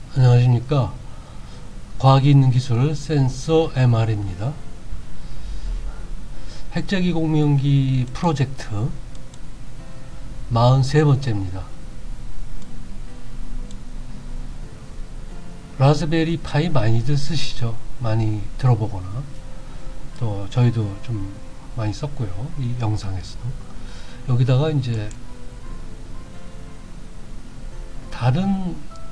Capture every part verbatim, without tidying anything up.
안녕하십니까. 과학이 있는 기술 센서 엠알입니다. 핵제기 공명기 프로젝트 사십삼 번째입니다. 라즈베리 파이 많이들 쓰시죠. 많이 들어보거나 또 저희도 좀 많이 썼고요. 이 영상에서도. 여기다가 이제 다른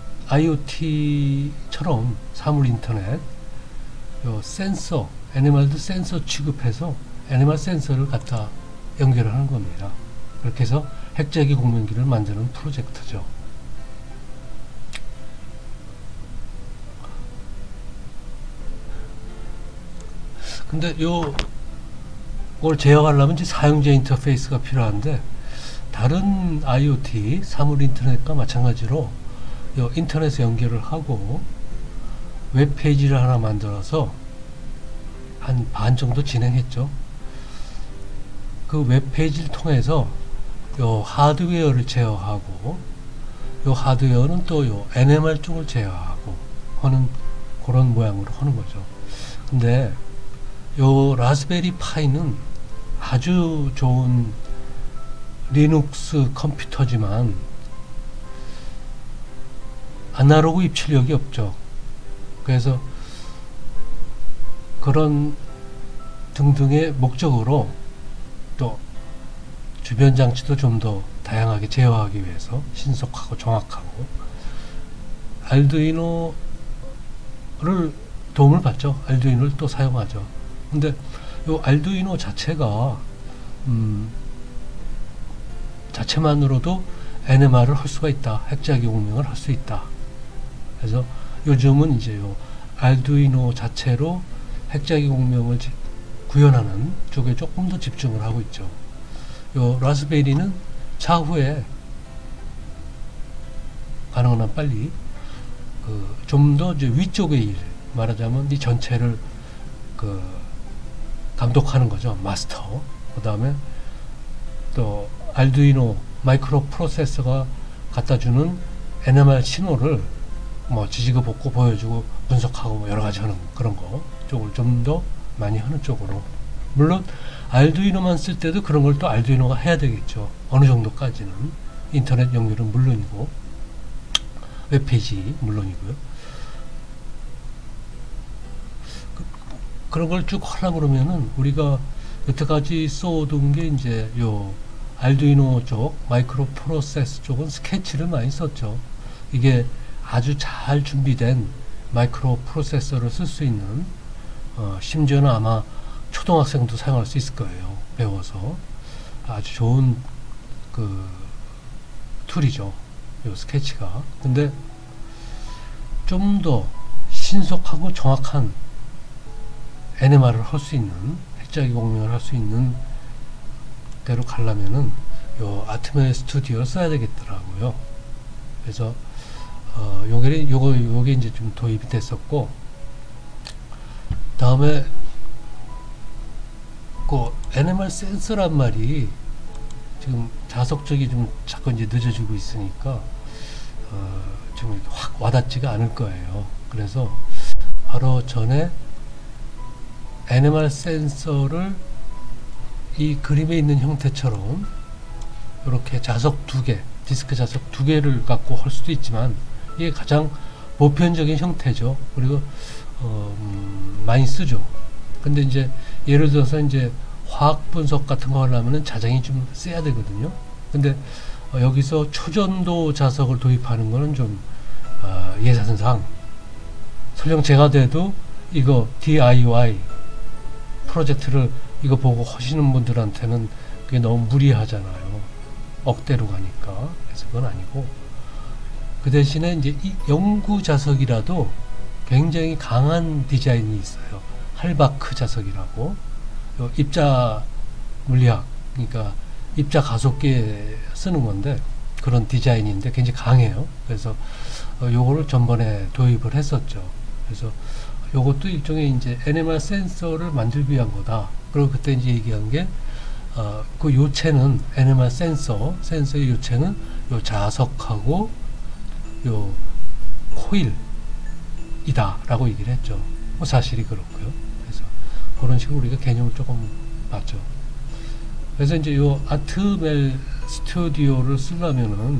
아이오티처럼 사물 인터넷 요 센서, 애니멀드 센서 취급해서 애니멀 센서를 갖다 연결을 하는 겁니다. 그렇게 해서 핵제기 공명기를 만드는 프로젝트죠. 근데 요 걸 제어하려면 이제 사용자 인터페이스가 필요한데, 다른 아이오티 사물 인터넷과 마찬가지로 요 인터넷에 연결을 하고 웹페이지를 하나 만들어서 한 반 정도 진행했죠. 그 웹페이지를 통해서 요 하드웨어를 제어하고, 요 하드웨어는 또 요 엔엠알 쪽을 제어하고 하는 그런 모양으로 하는 거죠. 근데 요 라즈베리 파이는 아주 좋은 리눅스 컴퓨터지만 아날로그 입출력이 없죠. 그래서 그런 등등의 목적으로 또 주변 장치도 좀 더 다양하게 제어하기 위해서 신속하고 정확하고 알두이노를 도움을 받죠. 알두이노를 또 사용하죠. 근데 요 알두이노 자체가 음 자체만으로도 엔엠알을 할 수가 있다. 핵제기 공명을 할 수 있다. 그래서 요즘은 이제 요 알두이노 자체로 핵제기 공명을 구현하는 쪽에 조금 더 집중을 하고 있죠. 요 라즈베리는 차후에 가능한 한 빨리 그 좀 더 이제 위쪽의 일, 말하자면 이 전체를 그 감독하는 거죠. 마스터. 그 다음에 또 알두이노 마이크로 프로세서가 갖다주는 엔엠알 신호를 뭐 지지고 볶고 보여주고 분석하고 뭐 여러가지 하는 그런 거 쪽을 좀 더 많이 하는 쪽으로. 물론 알두이노만 쓸 때도 그런 걸 또 알두이노가 해야 되겠죠. 어느 정도까지는. 인터넷 연결은 물론이고 웹페이지 물론이고요. 그런 걸 쭉 하려고 그러면은 우리가 여태까지 써오던 게 이제 요 알두이노 쪽 마이크로 프로세스 쪽은 스케치를 많이 썼죠. 이게 아주 잘 준비된 마이크로 프로세서를 쓸 수 있는 어, 심지어는 아마 초등학생도 사용할 수 있을 거예요. 배워서 아주 좋은 그 툴이죠. 요 스케치가. 근데 좀 더 신속하고 정확한 엔엠알을 할 수 있는, 핵제기 공명을 할 수 있는 대로 가려면은 요 아트메 스튜디오를 써야 되겠더라고요. 그래서 어 요게 요거 요게 이제 좀 도입이 됐었고, 다음에 그 엔엠알 센서란 말이 지금 자석 쪽이 좀 자꾸 이제 늦어지고 있으니까 어 좀 확 와닿지가 않을 거예요. 그래서 바로 전에 엔엠알 센서를 이 그림에 있는 형태처럼 이렇게 자석 두 개, 디스크 자석 두 개를 갖고 할 수도 있지만 이게 가장 보편적인 형태죠. 그리고 어, 음, 많이 쓰죠. 근데 이제 예를 들어서 이제 화학 분석 같은 거 하려면은 자장이 좀 세야 되거든요. 근데 어, 여기서 초전도 자석을 도입하는 거는 좀 어, 예산상 설령 제가 돼도 이거 디아이와이 프로젝트를 이거 보고 하시는 분들한테는 그게 너무 무리하잖아요. 억대로 가니까. 그래서 그건 아니고, 그 대신에 이제 이 연구 자석이라도 굉장히 강한 디자인이 있어요. 할바크 자석이라고. 요 입자 물리학, 그러니까 입자 가속기에 쓰는 건데 그런 디자인인데 굉장히 강해요. 그래서 어, 요거를 전번에 도입을 했었죠. 그래서 요것도 일종의 이제 엔엠알 센서를 만들기 위한 거다. 그리고 그때 이제 얘기한 게, 어, 그 요체는 엔엠알 센서, 센서의 요체는 요 자석하고 요 코일, 이다 라고 얘기를 했죠. 뭐 사실이 그렇고요. 그래서 그런 식으로 우리가 개념을 조금 봤죠. 그래서 이제 요 아트멜 스튜디오를 쓰려면은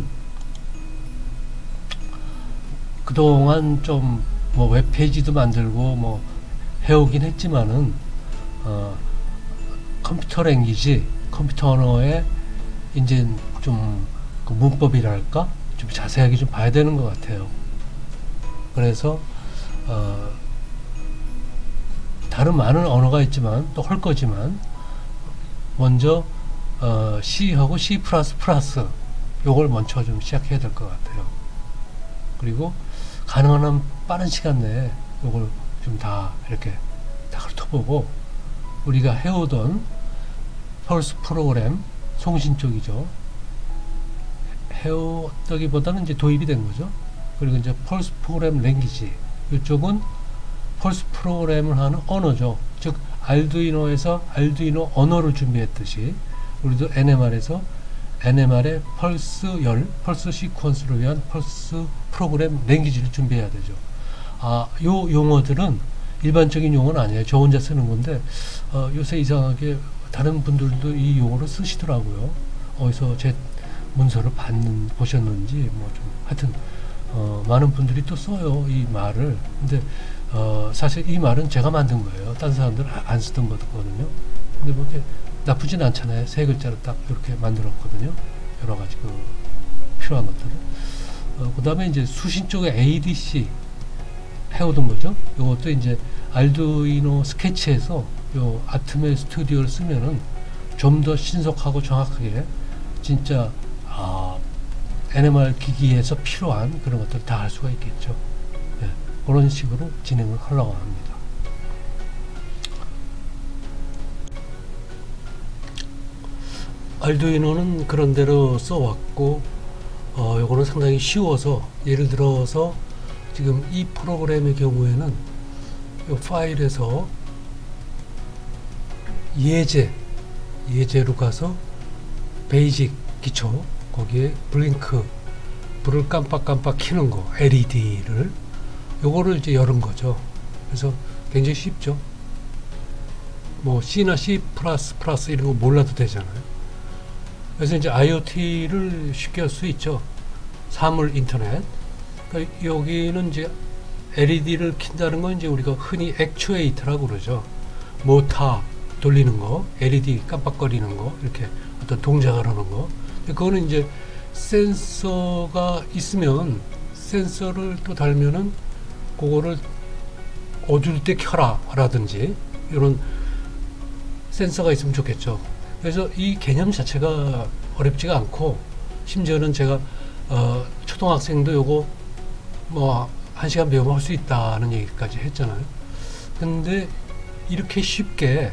그동안 좀 뭐 웹페이지도 만들고 뭐 해오긴 했지만은 어 컴퓨터 랭귀지, 컴퓨터 언어의 이제 좀 그 문법이랄까 좀 자세하게 좀 봐야 되는 것 같아요. 그래서 어 다른 많은 언어가 있지만 또 할 거지만 먼저 어 C하고 C 플러스 플러스 요걸 먼저 좀 시작해야 될 것 같아요. 그리고 가능한 한 빠른 시간 내에 요걸 좀 다 이렇게 다 훑어보고 우리가 해오던 펄스 프로그램 송신 쪽이죠. 해오다기보다는 이제 도입이 된 거죠. 그리고 이제 펄스 프로그램 랭귀지 이쪽은 펄스 프로그램을 하는 언어죠. 즉 알두이노에서 알두이노 언어를 준비했듯이 우리도 엔엠알에서 엔엠알의 펄스 열, 펄스 시퀀스를 위한 펄스 프로그램 랭귀지를 준비해야 되죠. 아, 요 용어들은 일반적인 용어는 아니에요. 저 혼자 쓰는 건데 어, 요새 이상하게 다른 분들도 이 용어를 쓰시더라고요. 어디서 제 문서를 봤는, 보셨는지 뭐 좀 하여튼 어, 많은 분들이 또 써요 이 말을. 근데 어, 사실 이 말은 제가 만든 거예요. 다른 사람들은 안 쓰던 거거든요. 근데 뭐 이렇게 나쁘진 않잖아요. 세 글자로 딱 이렇게 만들었거든요. 여러 가지 그 필요한 것들을. 어, 그 다음에 이제 수신 쪽에 에이디씨 해오던 거죠. 요것도 이제 알두이노 스케치에서 요 아트멜 스튜디오를 쓰면은 좀 더 신속하고 정확하게 진짜 아, 엔엠알 기기에서 필요한 그런 것들 다 할 수가 있겠죠. 네, 그런 식으로 진행을 하려고 합니다. 알두이노는 그런 대로 써왔고 어, 요거는 상당히 쉬워서 예를 들어서 지금 이 프로그램의 경우에는 요 파일에서 예제 예제로 가서 베이직 기초 거기에 블링크 불을 깜빡깜빡 켜는 거 엘이디를 요거를 이제 열은 거죠. 그래서 굉장히 쉽죠. 뭐 C나 C 플러스 플러스 이런 거 몰라도 되잖아요. 그래서 이제 아이오티를 쉽게 할 수 있죠. 사물 인터넷. 그러니까 여기는 이제 엘이디를 킨다는 건 이제 우리가 흔히 액추에이터라고 그러죠. 모터 돌리는 거, 엘이디 깜빡거리는 거, 이렇게 어떤 동작을 하는 거. 그거는 이제 센서가 있으면 센서를 또 달면은 그거를 어두울 때 켜라 라든지 이런 센서가 있으면 좋겠죠. 그래서 이 개념 자체가 어렵지가 않고 심지어는 제가 어, 초등학생도 요거 뭐 한 시간 배우면 할 수 있다는 얘기까지 했잖아요. 근데 이렇게 쉽게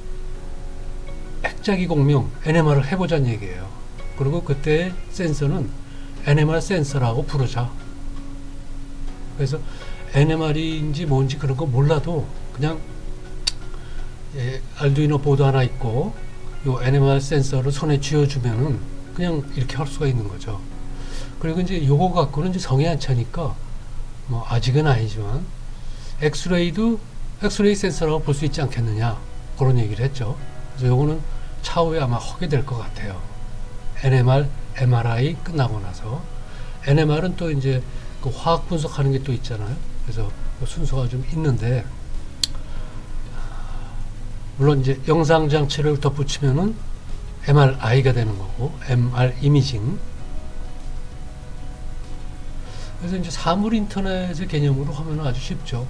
핵자기 공명 엔엠알을 해보자는 얘기예요. 그리고 그때 센서는 엔엠알 센서라고 부르자. 그래서 엔엠알인지 뭔지 그런 거 몰라도 그냥 예, 알두이노 보드 하나 있고 요 엔엠알 센서를 손에 쥐어주면은 그냥 이렇게 할 수가 있는 거죠. 그리고 이제 요거 갖고는 이제 성에 안 차니까 뭐 아직은 아니지만 엑스레이도 엑스레이 센서라고 볼 수 있지 않겠느냐 그런 얘기를 했죠. 그래서 요거는 차후에 아마 하게 될 것 같아요. 엔엠알, 엠알아이 끝나고 나서 엔엠알은 또 이제 그 화학 분석하는 게 또 있잖아요. 그래서 그 순서가 좀 있는데 물론 이제 영상 장치를 덧붙이면은 엠알아이가 되는 거고 엠알 이미징. 그래서 이제 사물 인터넷의 개념으로 하면 아주 쉽죠.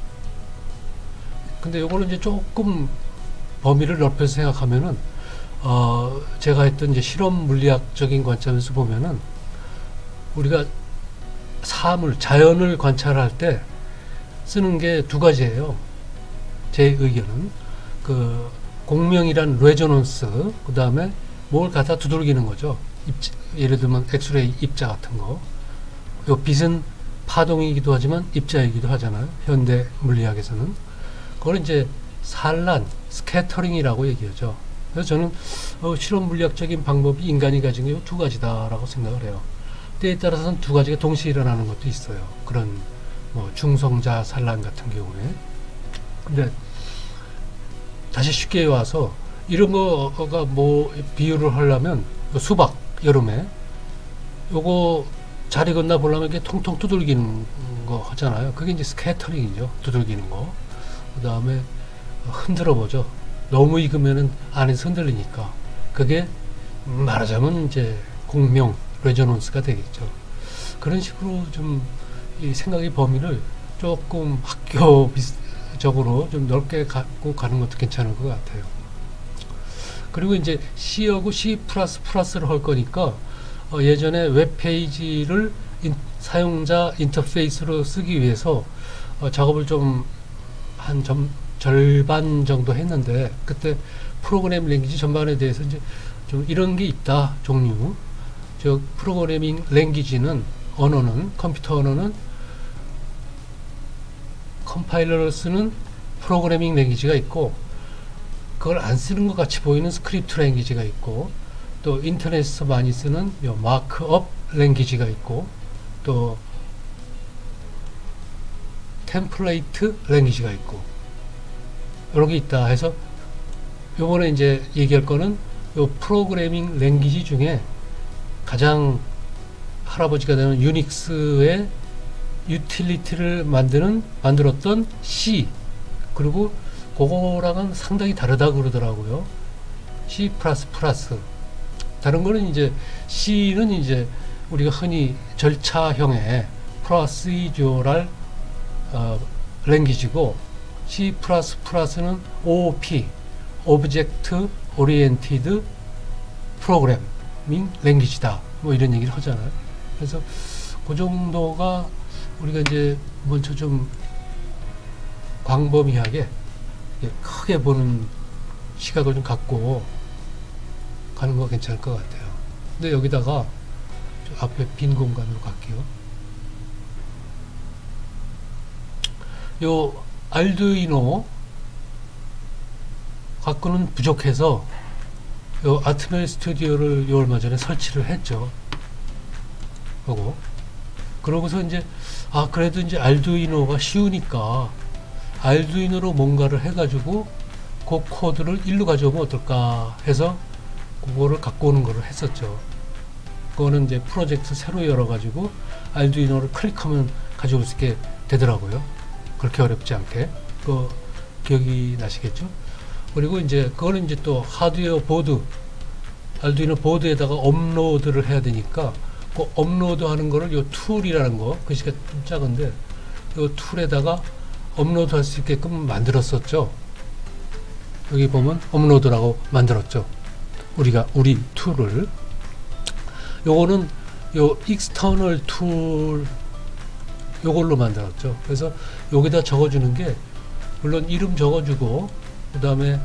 근데 요거는 이제 조금 범위를 넓혀서 생각하면은 어 제가 했던 이제 실험 물리학적인 관점에서 보면은 우리가 사물, 자연을 관찰할 때 쓰는 게 두 가지예요. 제 의견은 그 공명이란 레조넌스, 그 다음에 뭘 갖다 두들기는 거죠. 입자, 예를 들면 엑스레이 입자 같은 거. 요 빛은 파동이기도 하지만 입자이기도 하잖아요. 현대 물리학에서는. 그걸 이제 산란, 스캐터링이라고 얘기하죠. 그래서 저는 어, 실험 물리학적인 방법이 인간이 가진 게 두 가지다라고 생각을 해요. 때에 따라서는 두 가지가 동시에 일어나는 것도 있어요. 그런 뭐 중성자 산란 같은 경우에. 근데 다시 쉽게 와서 이런 거가 뭐 비유를 하려면 수박 여름에 요거 잘 익었나 보려면 이게 통통 두들기는 거 하잖아요. 그게 이제 스캐터링이죠. 두들기는 거. 그 다음에 흔들어 보죠. 너무 익으면은 안에서 흔들리니까 그게 말하자면 이제 공명 레저넌스가 되겠죠. 그런 식으로 좀 이 생각의 범위를 조금 학교적으로 좀 넓게 갖고 가는 것도 괜찮을 것 같아요. 그리고 이제 C하고 C 플러스 플러스를 할 거니까 어 예전에 웹페이지를 인, 사용자 인터페이스로 쓰기 위해서 어 작업을 좀 한 절반 정도 했는데, 그때 프로그래밍 랭귀지 전반에 대해서 이제 좀 이런 게 있다 종류. 즉 프로그래밍 랭귀지는 언어는 컴퓨터 언어는 컴파일러를 쓰는 프로그래밍 랭귀지가 있고, 그걸 안 쓰는 것 같이 보이는 스크립트 랭귀지가 있고, 또 인터넷에서 많이 쓰는 마크업 랭귀지가 있고, 또 템플레이트 랭귀지가 있고, 이런 게 있다 해서 요번에 이제 얘기할 거는 요 프로그래밍 랭귀지 중에 가장 할아버지가 되는 유닉스의 유틸리티를 만드는 만들었던 C, 그리고 그거랑은 상당히 다르다 그러더라고요. C 플러스 플러스. 다른 거는 이제 C는 이제 우리가 흔히 절차형의 프로시저럴 어, 랭귀지고, C 플러스 플러스는 오 오 피 오브젝트 오리엔티드 프로그래밍 랭귀지다 뭐 이런 얘기를 하잖아요. 그래서 그 정도가 우리가 이제 먼저 좀 광범위하게 크게 보는 시각을 좀 갖고 가는 거 괜찮을 것 같아요. 근데 여기다가 앞에 빈 공간으로 갈게요. 요 알두이노 갖고는 부족해서 요 아트멜 스튜디오를 요 얼마 전에 설치를 했죠. 요거. 그러고서 이제 아 그래도 이제 알두이노가 쉬우니까 알두이노로 뭔가를 해가지고 그 코드를 일로 가져오면 어떨까 해서 그거를 갖고 오는 거를 했었죠. 그거는 이제 프로젝트 새로 열어가지고 알두이노를 클릭하면 가져올 수 있게 되더라고요. 그렇게 어렵지 않게. 그 기억이 나시겠죠? 그리고 이제 그거는 이제 또 하드웨어 보드, 알두이노 보드에다가 업로드를 해야 되니까 그 업로드 하는 거를 요 툴이라는 거, 글씨가 좀 작은데 요 툴에다가 업로드 할 수 있게끔 만들었었죠. 여기 보면 업로드라고 만들었죠. 우리가 우리 툴을. 요거는 요 익스터널 툴 요걸로 만들었죠. 그래서 여기다 적어주는 게, 물론 이름 적어주고 그 다음에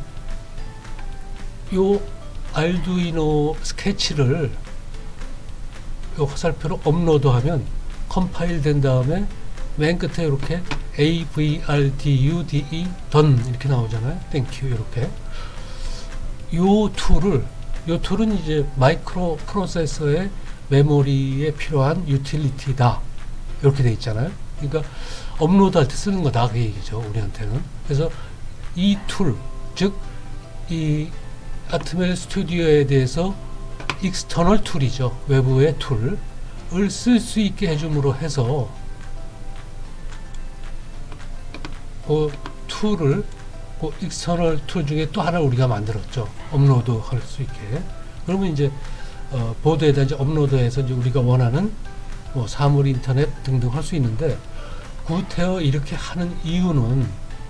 요 알두이노 스케치를 요 화살표로 업로드하면 컴파일 된 다음에 맨 끝에 이렇게 avrude done 이렇게 나오잖아요. 땡큐 이렇게. 요 툴을 요 툴은 이제 마이크로 프로세서의 메모리에 필요한 유틸리티다 이렇게 돼 있잖아요. 그러니까 업로드 할 때 쓰는 거다 그 얘기죠, 우리한테는. 그래서 이 툴, 즉 이 아트멜 스튜디오에 대해서 익스터널 툴이죠, 외부의 툴을 쓸 수 있게 해줌으로 해서 그 툴을 그 익스터널 툴 중에 또 하나 우리가 만들었죠. 업로드 할 수 있게. 그러면 이제 어, 보드에다 이제 업로드해서 이제 우리가 원하는 뭐 사물 인터넷 등등 할 수 있는데, 구태여 이렇게 하는 이유는,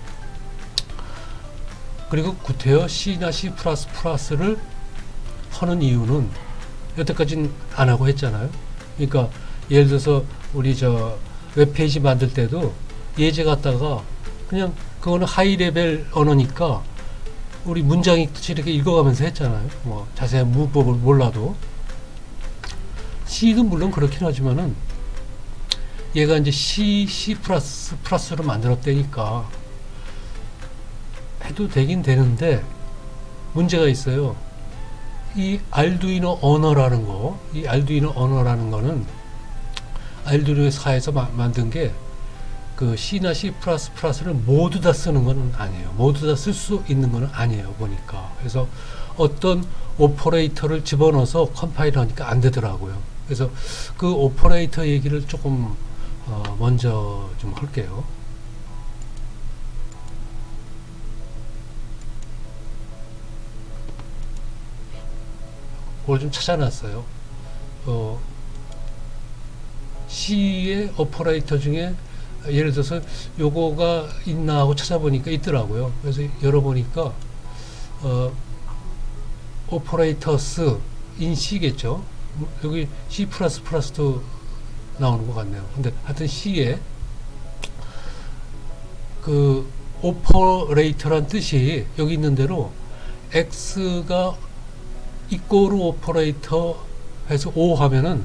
그리고 구태여 C나 C 플러스 플러스를 하는 이유는 여태까지는 안 하고 했잖아요. 그러니까 예를 들어서 우리 저 웹페이지 만들 때도 예제 갖다가 그냥 그거는 하이 레벨 언어니까 우리 문장 읽듯이 이렇게 읽어가면서 했잖아요. 뭐 자세한 문법을 몰라도. C도 물론 그렇긴 하지만은 얘가 이제 C, C 플러스 플러스로 만들었다니까 해도 되긴 되는데 문제가 있어요. 이 알두이노 언어라는 거, 이 알두이노 언어라는 거는 알두이노 사에서 마, 만든 게 그 C나 C 플러스 플러스를 모두 다 쓰는 건 아니에요. 모두 다 쓸 수 있는 건 아니에요. 보니까. 그래서 어떤 오퍼레이터를 집어넣어서 컴파일 하니까 안 되더라고요. 그래서 그 오퍼레이터 얘기를 조금 어 먼저 좀 할게요. 그걸 좀 찾아놨어요. 어 C의 오퍼레이터 중에 예를 들어서 요거가 있나 하고 찾아보니까 있더라고요. 그래서 열어보니까 어, 오퍼레이터스 인 C겠죠. 여기 C 플러스 플러스도 나오는 것 같네요. 근데 하여튼 C에 그 오퍼레이터란 뜻이 여기 있는 대로 X가 이꼬르 오퍼레이터 해서 O 하면은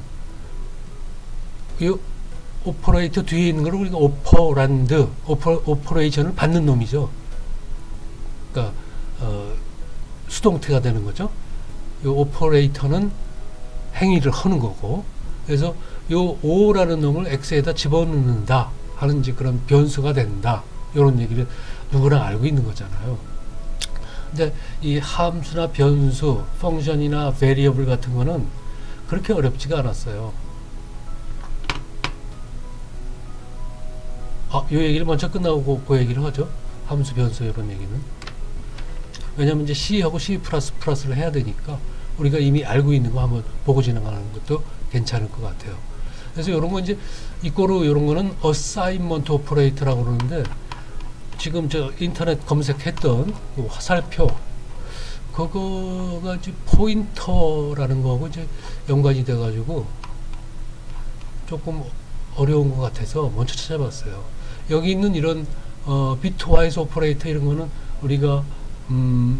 이 오퍼레이터 뒤에 있는 걸 우리가 오퍼란드, 오퍼, 오퍼레이션을 받는 놈이죠. 그러니까 어, 수동태가 되는 거죠. 이 오퍼레이터는 행위를 하는 거고, 그래서 이 O라는 놈을 X에다 집어넣는다 하는 이제 그런 변수가 된다. 이런 얘기를 누구나 알고 있는 거잖아요. 근데 이 함수나 변수, 펑션이나 베리어블 같은 거는 그렇게 어렵지가 않았어요. 아, 이 얘기를 먼저 끝나고 그 얘기를 하죠. 함수, 변수 이런 얘기는. 왜냐면 이제 C하고 C 플러스 플러스를 해야 되니까 우리가 이미 알고 있는 거 한번 보고 지나가는 것도 괜찮을 것 같아요. 그래서 이런 거 이제 이꼬르 이런 거는 어사인먼트 오퍼레이터라고 그러는데 지금 저 인터넷 검색했던 그 화살표 그거가 이제 포인터라는 거하고 이제 연관이 돼 가지고 조금 어려운 것 같아서 먼저 찾아봤어요. 여기 있는 이런 어, 비트와이즈 오퍼레이터 이런 거는 우리가 음,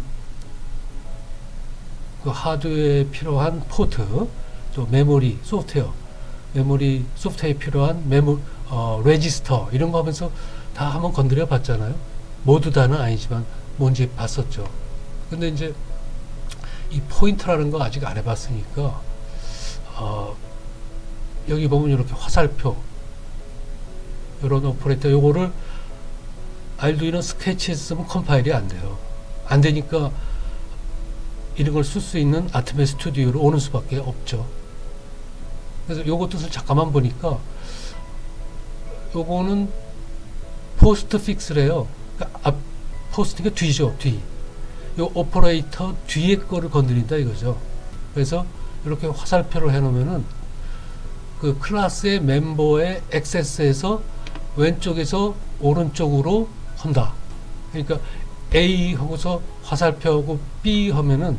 그 하드웨어에 필요한 포트, 또 메모리, 소프트웨어, 메모리, 소프트웨어에 필요한 메모, 어, 레지스터 이런 거 하면서 다 한번 건드려 봤잖아요. 모두 다는 아니지만 뭔지 봤었죠. 근데 이제 이 포인터라는 거 아직 안 해봤으니까 어, 여기 보면 이렇게 화살표 이런 오퍼레이터 요거를 알두이노 스케치에 쓰면 컴파일이 안 돼요. 안 되니까 이런 걸 쓸 수 있는 아트메 스튜디오로 오는 수밖에 없죠. 그래서 요거 뜻을 잠깐만 보니까 요거는 포스트 픽스래요. 그러니까 앞 포스트가 뒤죠. 뒤. 요 오퍼레이터 뒤에 거를 건드린다 이거죠. 그래서 이렇게 화살표를 해 놓으면은 그 클래스의 멤버의 액세스에서 왼쪽에서 오른쪽으로 한다. 그러니까 A 하고서 화살표하고 B 하면은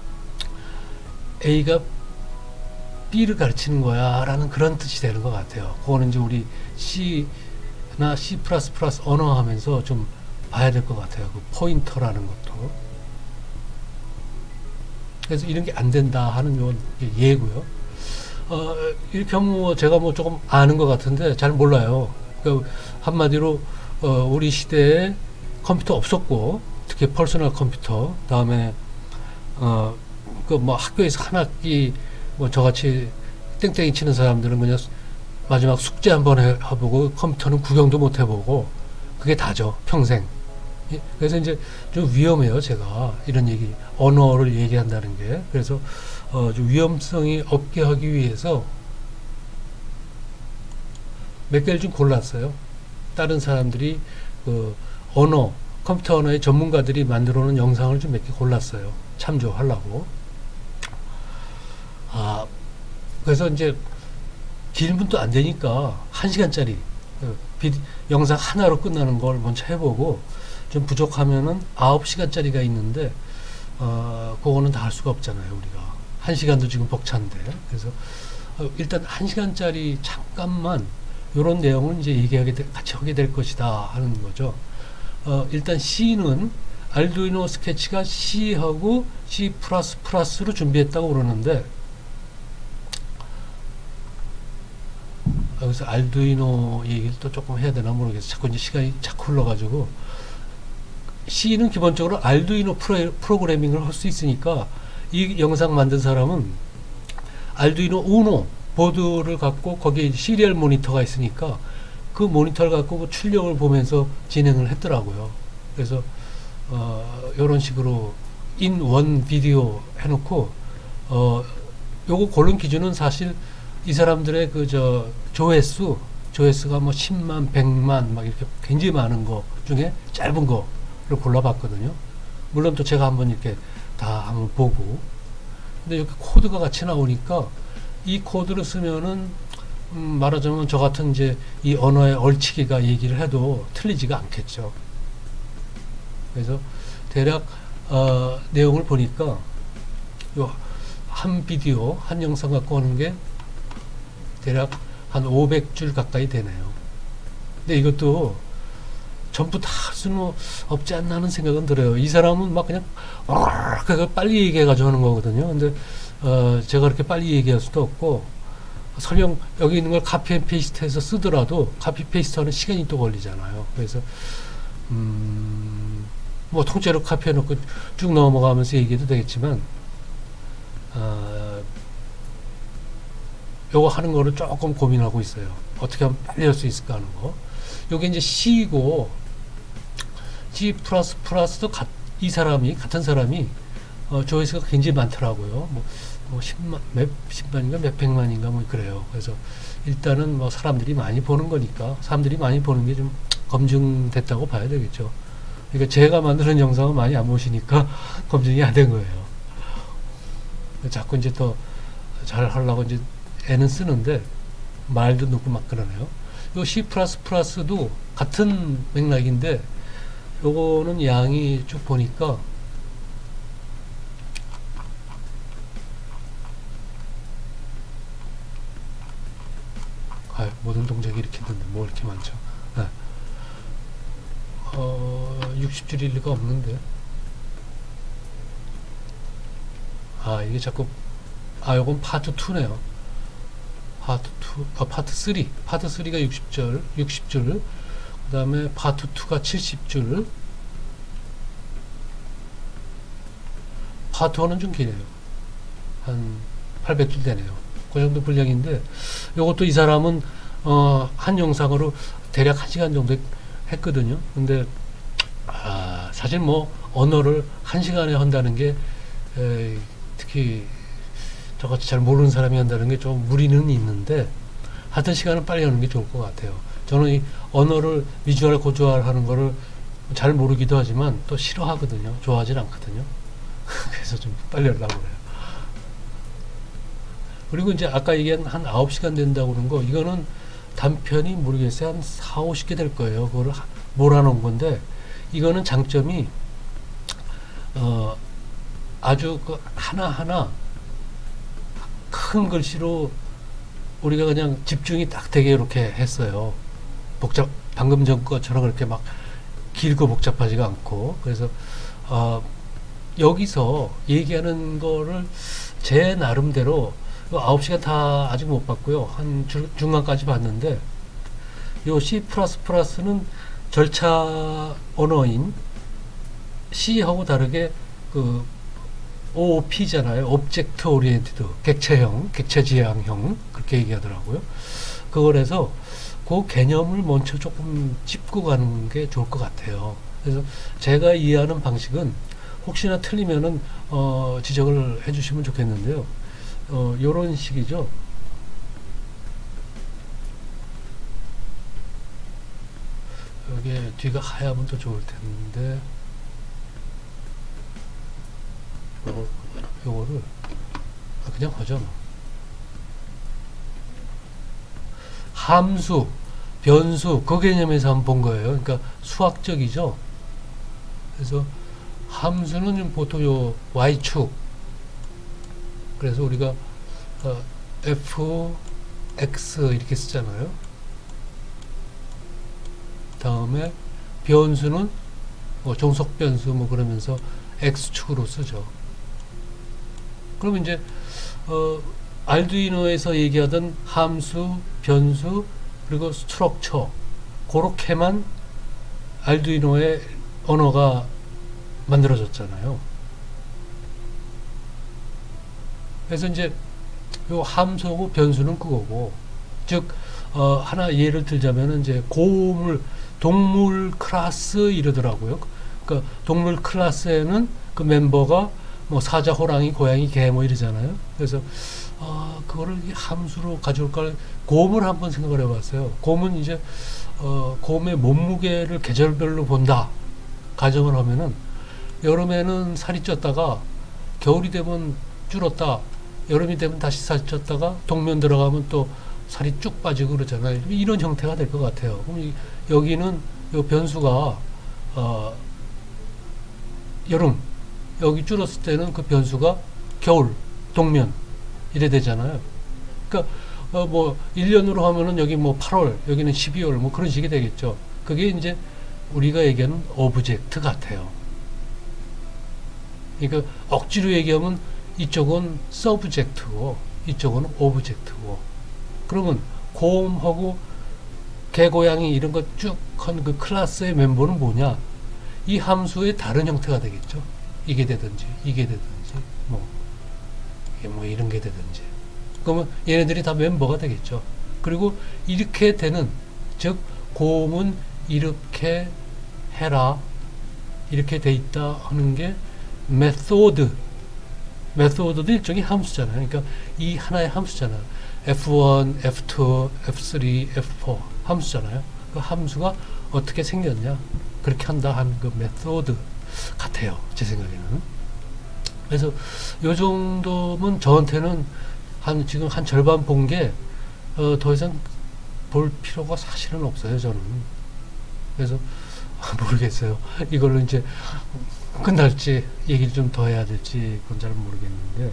A가 B를 가르치는 거야 라는 그런 뜻이 되는 것 같아요. 그거는 이제 우리 C나 C 플러스 플러스 언어 하면서 좀 봐야 될 것 같아요. 그 포인터라는 것도. 그래서 이런 게 안 된다 하는 요 예고요. 어, 이렇게 하면 뭐 제가 뭐 조금 아는 것 같은데 잘 몰라요. 그 한마디로 어, 우리 시대에 컴퓨터 없었고, 특히 퍼스널 컴퓨터, 다음에 어, 그 뭐 학교에서 한 학기 뭐 저같이 땡땡이 치는 사람들은 그냥 마지막 숙제 한번 해보고 컴퓨터는 구경도 못 해보고 그게 다죠, 평생. 그래서 이제 좀 위험해요, 제가 이런 얘기, 언어를 얘기한다는 게. 그래서 어, 좀 위험성이 없게 하기 위해서 몇 개를 좀 골랐어요. 다른 사람들이 그 언어, 컴퓨터 언어의 전문가들이 만들어 놓은 영상을 좀 몇 개 골랐어요. 참조하려고. 아, 그래서 이제 길면 또 안 되니까 한 시간짜리 그 비디, 영상 하나로 끝나는 걸 먼저 해보고, 좀 부족하면은 아홉 시간짜리가 있는데 어, 그거는 다 할 수가 없잖아요, 우리가. 한 시간도 지금 벅찬데. 그래서 어, 일단 한 시간짜리 잠깐만 요런 내용을 이제 얘기하게 되, 같이 하게 될 것이다 하는 거죠. 어, 일단 C는 알두이노 스케치가 C하고 C 플러스 플러스로 준비했다고 그러는데, 여기서 알두이노 얘기를 또 조금 해야 되나 모르겠어요. 자꾸 이제 시간이 자꾸 흘러가지고. C는 기본적으로 알두이노 프로, 프로그래밍을 할 수 있으니까 이 영상 만든 사람은 알두이노 우노 보드를 갖고 거기에 시리얼 모니터가 있으니까 그 모니터를 갖고 그 출력을 보면서 진행을 했더라고요. 그래서 어, 이런 식으로 인 원 비디오 해놓고 어, 요거 고른 기준은 사실 이 사람들의 그 저 조회수 조회수가 뭐 십만, 백만 막 이렇게 굉장히 많은 거 중에 짧은 거를 골라봤거든요. 물론 또 제가 한번 이렇게 다 한번 보고, 근데 이렇게 코드가 같이 나오니까 이 코드를 쓰면은 음 말하자면 저 같은 이제 이 언어의 얼치기가 얘기를 해도 틀리지가 않겠죠. 그래서 대략 어, 내용을 보니까 요 한 비디오 한 영상 갖고 오는 게 대략 한 오백 줄 가까이 되네요. 근데 이것도 전부 다 할 수는 없지 않나 하는 생각은 들어요. 이 사람은 막 그냥 그걸 빨리 얘기해가지고 하는 거거든요. 근데 어 제가 그렇게 빨리 얘기할 수도 없고, 설령 여기 있는 걸 카피 앤 페이스트 해서 쓰더라도 카피 페이스트 하는 시간이 또 걸리잖아요. 그래서 음 뭐 통째로 카피해 놓고 쭉 넘어가면서 얘기해도 되겠지만 어 요거 하는 거를 조금 고민하고 있어요. 어떻게 하면 빨리 할 수 있을까 하는 거. 요게 이제 C고 G 플러스 플러스도 이 사람이 같은 사람이 어, 조회수가 굉장히 많더라고요. 뭐, 뭐 십만, 몇 십만인가 몇 백만인가 뭐 그래요. 그래서 일단은 뭐 사람들이 많이 보는 거니까 사람들이 많이 보는 게 좀 검증됐다고 봐야 되겠죠. 그러니까 제가 만드는 영상은 많이 안 보시니까 검증이 안 된 거예요. 자꾸 이제 더 잘 하려고 이제 애는 쓰는데 말도 넣고 막 그러네요. 요 C 플러스 플러스도 같은 맥락인데 요거는 양이 쭉 보니까 아, 모든 동작이 이렇게 있는데 뭐 이렇게 많죠. 네. 어, 육십 줄일 리가 없는데. 아, 이게 자꾸 아, 요건 파트 이네요. 파트 이, 아, 파트 삼. 파트 삼가 육십 줄, 육십 줄. 그 다음에 파트 이가 칠십 줄. 파트 일은 좀 기네요. 한 팔백 줄 되네요. 그 정도 분량인데, 요것도 이 사람은, 어, 한 영상으로 대략 한 시간 정도 했거든요. 근데, 아, 사실 뭐, 언어를 한 시간에 한다는 게, 에, 특히, 저같이 잘 모르는 사람이 한다는 게 좀 무리는 있는데, 하여튼 시간은 빨리 하는 게 좋을 것 같아요. 저는 이 언어를 비주얼, 고주얼 하는 거를 잘 모르기도 하지만 또 싫어하거든요. 좋아하진 않거든요. 그래서 좀 빨리 하려고 그래요. 그리고 이제 아까 얘기한 한 아홉 시간 된다고 그런 거, 이거는 단편이 모르겠어요. 한 사오십 개 될 거예요. 그거를 몰아놓은 건데, 이거는 장점이, 어, 아주 그 하나하나 큰 글씨로 우리가 그냥 집중이 딱 되게 이렇게 했어요. 복잡, 방금 전 것처럼 그렇게 막 길고 복잡하지가 않고. 그래서, 어, 여기서 얘기하는 거를 제 나름대로 아홉 시간 다 아직 못 봤고요. 한 주, 중간까지 봤는데, 요 C 플러스 플러스는 절차 언어인 C하고 다르게 그 오오피잖아요. 오브젝트 오리엔티드, 객체형, 객체지향형, 그렇게 얘기하더라고요. 그거라서 그 개념을 먼저 조금 짚고 가는 게 좋을 것 같아요. 그래서 제가 이해하는 방식은 혹시나 틀리면은 어, 지적을 해주시면 좋겠는데요. 어, 요런 식이죠. 여기 뒤가 하얗면 더 좋을 텐데, 요거, 요거를 그냥 하죠. 뭐. 함수, 변수, 그 개념에서 한번 본 거예요. 그러니까 수학적이죠. 그래서 함수는 보통 요 y축, 그래서 우리가 어, f, x 이렇게 쓰잖아요. 다음에 변수는 뭐 종속 변수 뭐 그러면서 x축으로 쓰죠. 그러면 이제 어, 알두이노에서 얘기하던 함수, 변수, 그리고 스트럭처, 그렇게만 알두이노의 언어가 만들어졌잖아요. 그래서 이제 요 함수하고 변수는 그거고, 즉 어, 하나 예를 들자면은 이제 고음을 동물 클래스 이러더라고요. 그 동물 클래스에는 그 멤버가 뭐 사자, 호랑이, 고양이, 개 뭐 이러잖아요. 그래서 어, 그거를 이 함수로 가져올 걸 고음을 한번 생각을 해봤어요. 고음은 이제 어, 고음의 몸무게를 계절별로 본다 가정을 하면은 여름에는 살이 쪘다가 겨울이 되면 줄었다, 여름이 되면 다시 살이 쪘다가 동면 들어가면 또 살이 쭉 빠지고 그러잖아요. 이런 형태가 될 것 같아요. 그럼 이, 여기는 요 변수가 어, 여름, 여기 줄었을 때는 그 변수가 겨울, 동면 이래 되잖아요. 그러니까 어, 뭐 일 년으로 하면은 여기 뭐 팔월, 여기는 십이월 뭐 그런 식이 되겠죠. 그게 이제 우리가 얘기하는 오브젝트 같아요. 그러니까 억지로 얘기하면 이쪽은 서브젝트고 이쪽은 오브젝트고, 그러면 고음하고 개, 고양이 이런 거 쭉 한 그 클래스의 멤버는 뭐냐? 이 함수의 다른 형태가 되겠죠. 이게 되든지 이게 되든지 뭐 이게 뭐 이런 게 되든지, 그러면 얘네들이 다 멤버가 되겠죠. 그리고 이렇게 되는, 즉 고음은 이렇게 해라 이렇게 돼 있다 하는 게 메소드, 메소드도 일종의 함수잖아요. 그러니까 이 하나의 함수잖아요. 에프 원, 에프 투, 에프 쓰리, 에프 포 함수잖아요. 그 함수가 어떻게 생겼냐, 그렇게 한다 하는 그 메소드 같아요, 제 생각에는. 그래서 요 정도면 저한테는 한 지금 한 절반 본 게 어, 더 이상 볼 필요가 사실은 없어요, 저는. 그래서 모르겠어요. 이걸로 이제 끝날지 얘기를 좀 더 해야 될지 그건 잘 모르겠는데,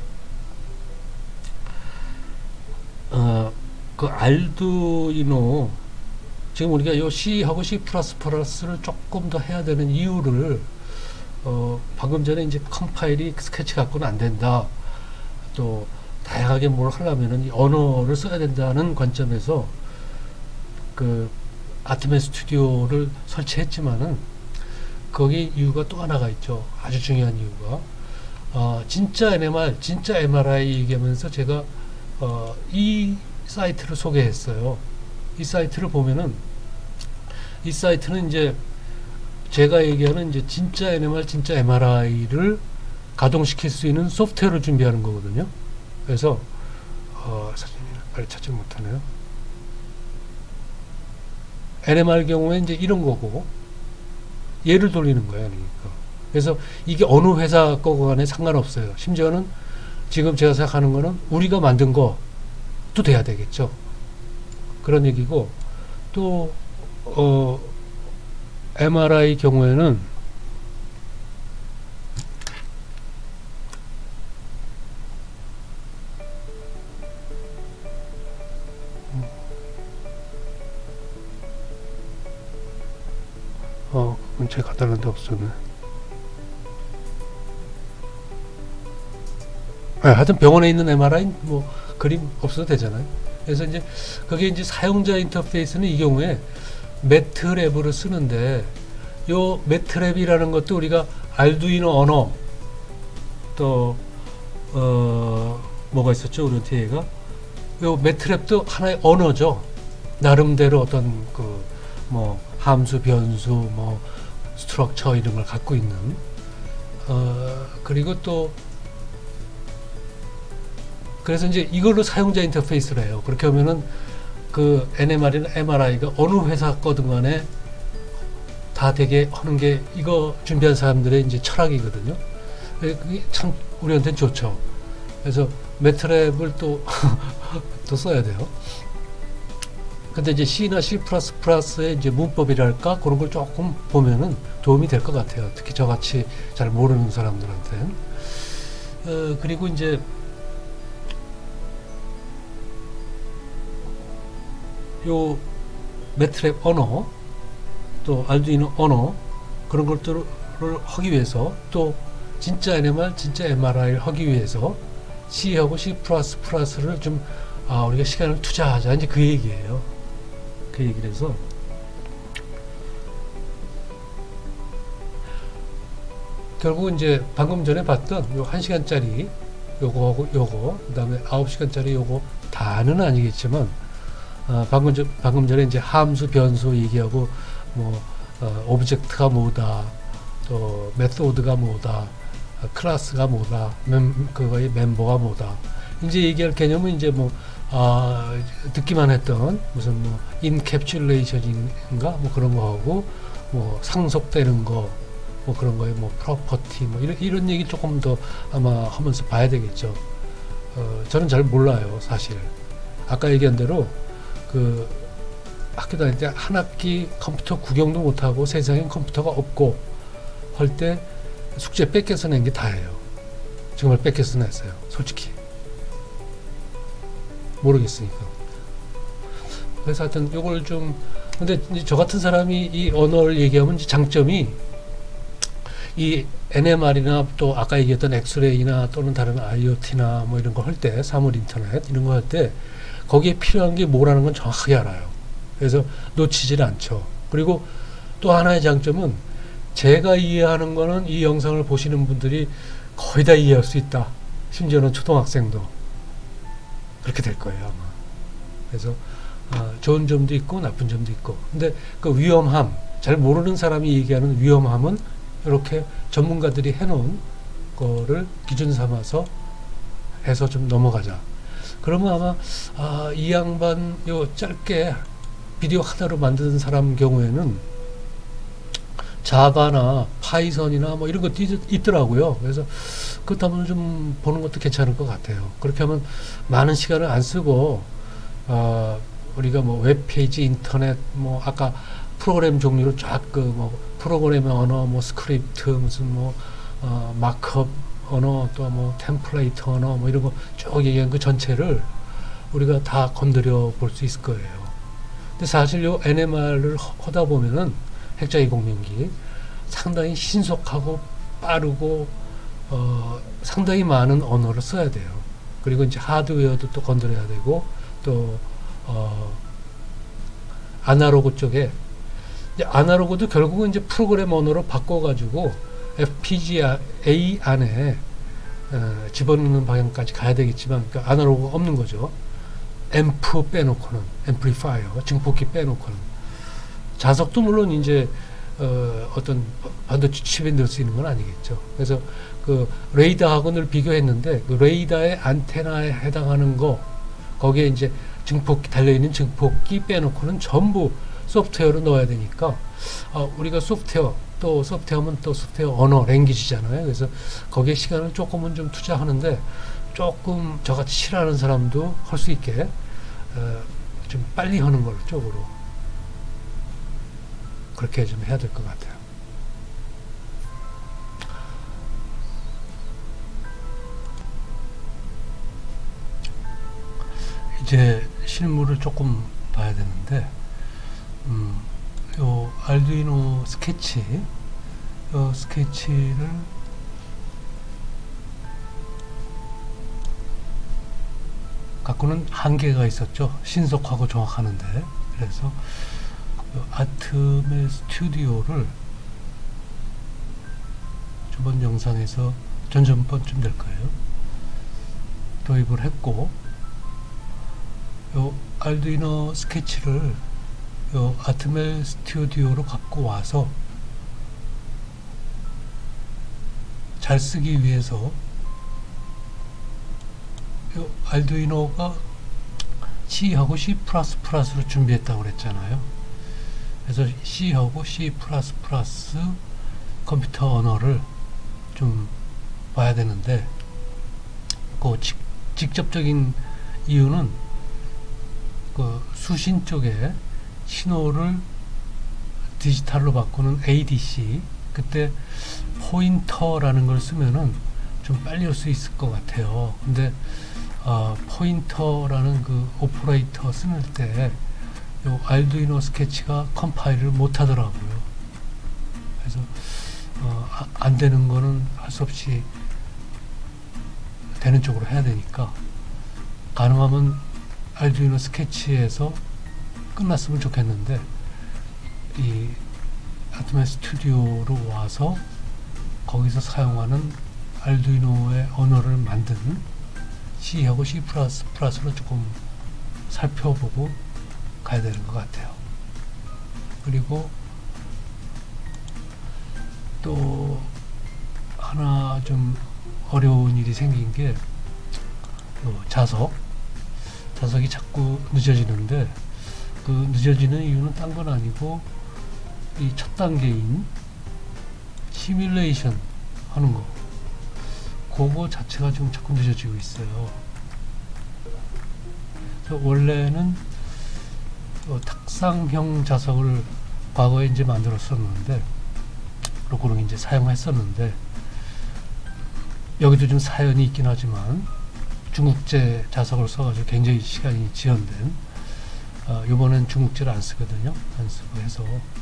어, 그 알두이노 지금 우리가 요 C하고 C 플러스 플러스를 조금 더 해야 되는 이유를 어, 방금 전에 이제 컴파일이 스케치 갖고는 안 된다, 또 다양하게 뭘 하려면은 이 언어를 써야 된다는 관점에서 그 아트맨 스튜디오를 설치했지만은 거기 이유가 또 하나가 있죠. 아주 중요한 이유가 어, 진짜 엔엠알, 진짜 엠알아이 얘기하면서 제가 어, 이 사이트를 소개했어요. 이 사이트를 보면은 이 사이트는 이제 제가 얘기하는 이제 진짜 엔엠알, 진짜 엠알아이를 가동시킬 수 있는 소프트웨어를 준비하는 거거든요. 그래서 어, 사진을 빨리 찾지 못하네요. 엔엠알 경우에 이제 이런 거고 얘를 돌리는 거예요. 그러니까. 그래서 이게 어느 회사 거고 간에 상관없어요. 심지어는 지금 제가 생각하는 거는 우리가 만든 것도 돼야 되겠죠. 그런 얘기고, 또 어, 엠알아이 경우에는 어, 그건 제가 갖다 놨는데 없었네. 아, 하여튼 병원에 있는 엠알아이 뭐 그림 없어도 되잖아요. 그래서 이제 그게 이제 사용자 인터페이스는 이 경우에 매트랩을 쓰는데, 요 매트랩이라는 것도 우리가 알두이노 언어, 또 어, 뭐가 있었죠, 우리 뒤에가 요 매트랩도 하나의 언어죠. 나름대로 어떤 그 뭐 함수, 변수, 뭐 스트럭처 이런 걸 갖고 있는. 어, 그리고 또 그래서 이제 이걸로 사용자 인터페이스를 해요. 그렇게 하면은 그 엔엠알이나 엠알아이가 어느 회사 거든 간에 다 되게 하는 게 이거 준비한 사람들의 이제 철학이거든요. 그게 참 우리한테는 좋죠. 그래서 매트랩을 또, 또 써야 돼요. 근데 이제 C나 C 플러스 플러스의 이제 문법이랄까 그런 걸 조금 보면은 도움이 될 것 같아요. 특히 저같이 잘 모르는 사람들한테는. 어, 그리고 이제 요 매트랩 언어, 또 알두이노 언어, 그런 것들을 하기 위해서, 또 진짜 엔엠알, 진짜 엠알아이를 하기 위해서 C하고 C 플러스 플러스를 좀 아, 우리가 시간을 투자하자, 이제 그 얘기예요. 그 얘기를 해서 결국 이제 방금 전에 봤던 요 한 시간짜리 요거하고 요거, 그 다음에 아홉 시간짜리 요거 다는 아니겠지만 어, 방금, 전, 방금 전에 이제 함수, 변수 얘기하고, 뭐, 어, 오브젝트가 뭐다, 또, 메소드가 뭐다, 어, 클래스가 뭐다, 멤, 그거의 멤버가 뭐다. 이제 얘기할 개념은 이제 뭐, 아, 듣기만 했던 무슨 뭐, 인캡슐레이션인가? 뭐 그런 거 하고, 뭐, 상속되는 거, 뭐 그런 거에 뭐, 프로퍼티, 뭐, 이런, 이런 얘기 조금 더 아마 하면서 봐야 되겠죠. 어, 저는 잘 몰라요, 사실. 아까 얘기한 대로, 그 학교 다닐 때 한 학기 컴퓨터 구경도 못하고 세상엔 컴퓨터가 없고 할 때 숙제 뺏겨서 낸 게 다예요. 정말 뺏겨서 냈어요. 솔직히. 모르겠으니까. 그래서 하여튼 요걸 좀, 근데 저 같은 사람이 이 언어를 얘기하면 이제 장점이 이 엔엠알이나 또 아까 얘기했던 엑스레이나 또는 다른 아이오티나 뭐 이런 거 할 때, 사물 인터넷 이런 거 할 때 거기에 필요한 게 뭐라는 건 정확하게 알아요. 그래서 놓치질 않죠. 그리고 또 하나의 장점은 제가 이해하는 거는 이 영상을 보시는 분들이 거의 다 이해할 수 있다. 심지어는 초등학생도 그렇게 될 거예요, 아마. 그래서 어, 좋은 점도 있고 나쁜 점도 있고. 근데 그 위험함, 잘 모르는 사람이 얘기하는 위험함은 이렇게 전문가들이 해놓은 거를 기준 삼아서 해서 좀 넘어가자. 그러면 아마 아, 이 양반 요 짧게 비디오 하나로 만드는 사람 경우에는 자바나 파이썬이나 뭐 이런 것도 있, 있더라고요. 그래서 그렇다면 좀 보는 것도 괜찮을 것 같아요. 그렇게 하면 많은 시간을 안 쓰고 어, 우리가 뭐 웹페이지, 인터넷, 뭐 아까 프로그램 종류를 쫙 그 뭐 프로그램 언어, 뭐 스크립트, 무슨 뭐 어, 마크업 언어, 또 뭐 템플레이트 언어, 뭐 이런 거 쭉 얘기한 그 전체를 우리가 다 건드려 볼 수 있을 거예요. 근데 사실 요 엔엠알을 하다 보면은 핵자기 공명기 상당히 신속하고 빠르고 어, 상당히 많은 언어를 써야 돼요. 그리고 이제 하드웨어도 또 건드려야 되고 또 어, 아날로그 쪽에 이제 아날로그도 결국은 이제 프로그램 언어로 바꿔가지고 에프피지에이 안에 어, 집어넣는 방향까지 가야 되겠지만 그러니까 아날로그가 없는 거죠. 앰프 빼놓고는 앰플리파이어, 증폭기 빼놓고는 자석도 물론 이제 어, 어떤 반도체 칩에 넣을 수 있는 건 아니겠죠. 그래서 그 레이더하고 늘 비교했는데 그 레이더의 안테나에 해당하는 거 거기에 이제 증폭기 달려있는 증폭기 빼놓고는 전부 소프트웨어로 넣어야 되니까 어, 우리가 소프트웨어 또 소프트웨어면 또 소프트웨어 언어 랭귀지잖아요. 그래서 거기에 시간을 조금은 좀 투자하는데 조금 저같이 싫어하는 사람도 할 수 있게 어, 좀 빨리 하는 걸 쪽으로 그렇게 좀 해야 될 것 같아요. 이제 실물을 조금 봐야 되는데 음, 요 알두이노 스케치 요 스케치를 갖고는 한계가 있었죠. 신속하고 정확하는데. 그래서 아트메 스튜디오를 저번 영상에서 전전번쯤 될 거예요. 도입을 했고 요 알두이노 스케치를 요 아트메 스튜디오로 갖고 와서 잘 쓰기 위해서 요 알두이노가 C하고 C 플러스 플러스로 준비했다고 그랬잖아요. 그래서 C하고 C 플러스 플러스 컴퓨터 언어를 좀 봐야 되는데 그 직, 직접적인 이유는 그 수신 쪽에 신호를 디지털로 바꾸는 에이디씨 그때 포인터라는 걸 쓰면은 좀 빨리 올 수 있을 것 같아요. 근데 어, 포인터라는 그 오퍼레이터 쓰는 때 요 알두이노 스케치가 컴파일을 못 하더라고요. 그래서 어, 아, 안 되는 거는 할 수 없이 되는 쪽으로 해야 되니까 가능하면 알두이노 스케치에서 끝났으면 좋겠는데 이 아트메 스튜디오로 와서 거기서 사용하는 알두이노의 언어를 만든 C하고 C 플러스 플러스로 조금 살펴보고 가야 되는 것 같아요. 그리고 또 하나 좀 어려운 일이 생긴 게 어, 자석 자석이 자꾸 늦어지는데, 그 늦어지는 이유는 딴 건 아니고 이 첫 단계인 시뮬레이션 하는 거, 그거 자체가 지금 자꾸 늦어지고 있어요. 그래서 원래는 어, 탁상형 자석을 과거에 이제 만들었었는데, 그리고 이제 사용했었는데, 여기도 좀 사연이 있긴 하지만 중국제 자석을 써가지고 굉장히 시간이 지연된, 어, 요번엔 중국제를 안 쓰거든요. 안 쓰고 해서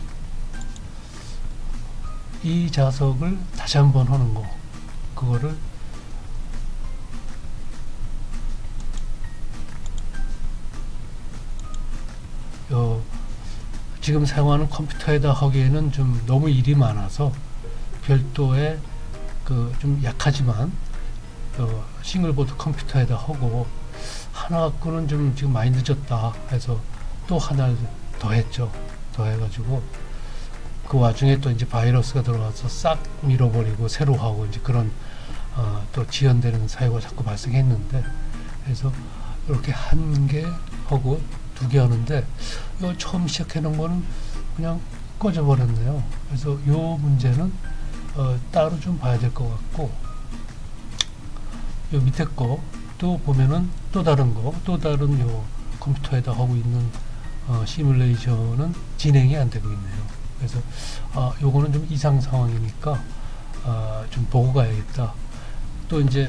이 자석을 다시 한번 하는 거, 그거를 어, 지금 사용하는 컴퓨터에다 하기에는 좀 너무 일이 많아서 별도의 그 좀 약하지만 어, 싱글보드 컴퓨터에다 하고, 하나 갖고는 좀 지금 많이 늦었다 해서 또 하나를 더 했죠. 더 해가지고 그 와중에 또 이제 바이러스가 들어와서 싹 밀어버리고 새로 하고 이제 그런 어, 또 지연되는 사유가 자꾸 발생했는데, 그래서 이렇게 한 개 하고 두 개 하는데, 이거 처음 시작해 놓은 거는 그냥 꺼져 버렸네요. 그래서 요 문제는 어, 따로 좀 봐야 될 것 같고, 요 밑에 거 또 보면은 또 다른 거, 또 다른 요 컴퓨터에다 하고 있는 어, 시뮬레이션은 진행이 안 되고 있네요. 그래서 아, 요거는 좀 이상 상황이니까 아, 좀 보고 가야겠다. 또 이제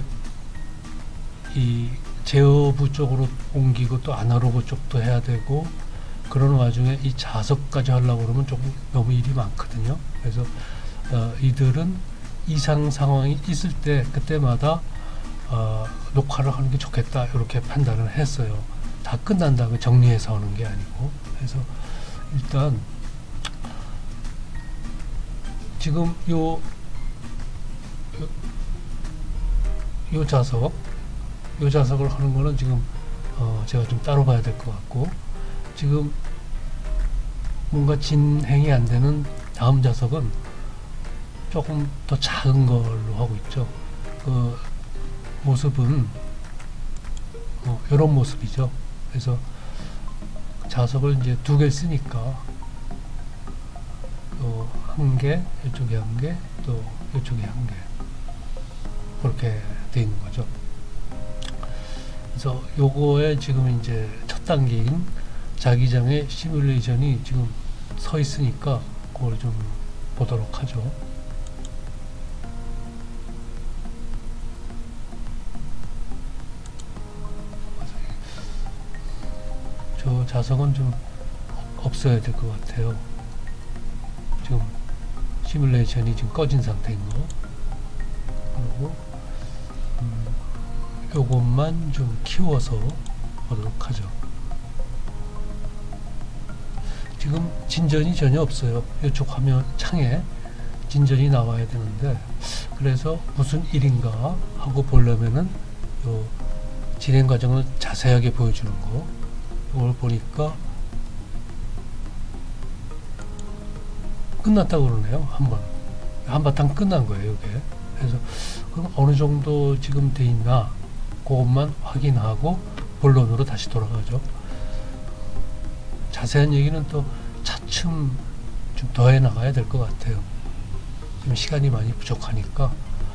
이 제어부 쪽으로 옮기고 또 아날로그 쪽도 해야 되고, 그런 와중에 이 자석까지 하려고 그러면 조금 너무 일이 많거든요. 그래서 어, 이들은 이상 상황이 있을 때 그때마다 어, 녹화를 하는 게 좋겠다, 이렇게 판단을 했어요. 다 끝난 다음에 정리해서 하는 게 아니고. 그래서 일단 지금 요, 요, 요 자석 요 자석을 하는 거는 지금 어, 제가 좀 따로 봐야 될 것 같고, 지금 뭔가 진행이 안 되는 다음 자석은 조금 더 작은 걸로 하고 있죠. 그 모습은 어, 이런 모습이죠. 그래서 자석을 이제 두 개를 쓰니까 어, 한 개, 이쪽에 한 개, 또 이쪽에 한 개, 그렇게 돼 있는 거죠. 그래서 요거에 지금 이제 첫 단계인 자기장의 시뮬레이션이 지금 서 있으니까 그걸 좀 보도록 하죠. 저 자석은 좀 없어야 될 것 같아요. 지금 시뮬레이션이 지금 꺼진 상태인 거. 그리고 음, 요것만 좀 키워서 보도록 하죠. 지금 진전이 전혀 없어요. 이쪽 화면 창에 진전이 나와야 되는데, 그래서 무슨 일인가 하고 보려면은 요 진행 과정을 자세하게 보여주는 거, 이걸 보니까 끝났다고 그러네요. 한번 한바탕 끝난 거예요, 이게. 그래서 그럼 어느 정도 지금 돼 있나 그것만 확인하고 본론으로 다시 돌아가죠. 자세한 얘기는 또 차츰 좀 더 해 나가야 될 것 같아요. 지금 시간이 많이 부족하니까.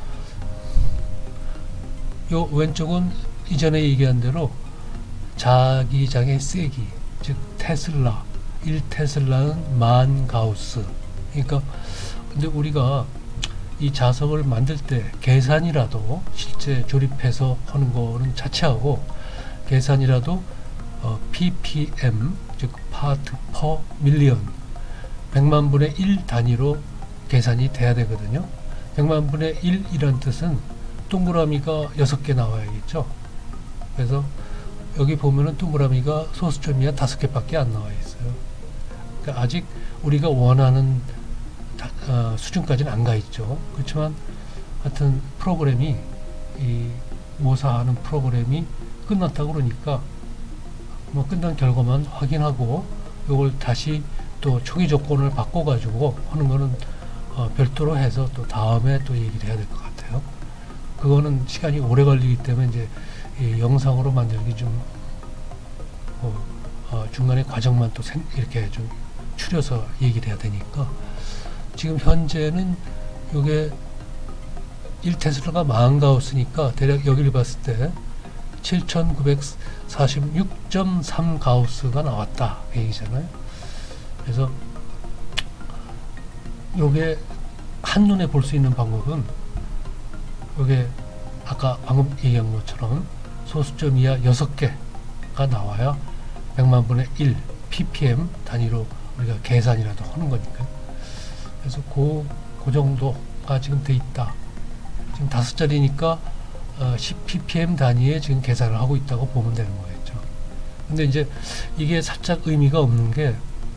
요 왼쪽은 이전에 얘기한 대로 자기장의 세기, 즉 테슬라, 일 테슬라는 만 가우스. 그러니까 근데 우리가 이 자석을 만들 때 계산이라도 실제 조립해서 하는 거는 자체하고, 계산이라도 어, ppm, 즉 파트 퍼 밀리언, 백만 분의 일 단위로 계산이 돼야 되거든요. 백만 분의 일이란 뜻은 동그라미가 여섯 개 나와야겠죠. 그래서 여기 보면은 동그라미가 소수점이 한 다섯 개밖에 안 나와 있어요. 그러니까 아직 우리가 원하는 다, 어, 수준까지는 안 가 있죠. 그렇지만 하여튼 프로그램이, 이 모사하는 프로그램이 끝났다고 그러니까 뭐 끝난 결과만 확인하고 이걸 다시 또 초기 조건을 바꿔 가지고 하는 거는 어, 별도로 해서 또 다음에 또 얘기를 해야 될 것 같아요. 그거는 시간이 오래 걸리기 때문에 이제 이 영상으로 만들기 좀 어, 어, 중간에 과정만 또 생, 이렇게 좀 추려서 얘기를 해야 되니까 지금 현재는 요게 일 테슬라가 만 가우스니까 대략 여기를 봤을 때 칠천구백사십육 점 삼 가우스가 나왔다 얘기잖아요. 그래서 요게 한눈에 볼 수 있는 방법은 요게 아까 방금 얘기한 것처럼 소수점 이하 여섯 개가 나와야 백만 분의 일 ppm 단위로 우리가 계산이라도 하는 거니까. 그래서 그, 그 정도가 지금 돼 있다. 지금 다섯 자리니까 어, 십 ppm 단위에 지금 계산을 하고 있다고 보면 되는 거겠죠. 근데 이제 이게 살짝 의미가 없는 게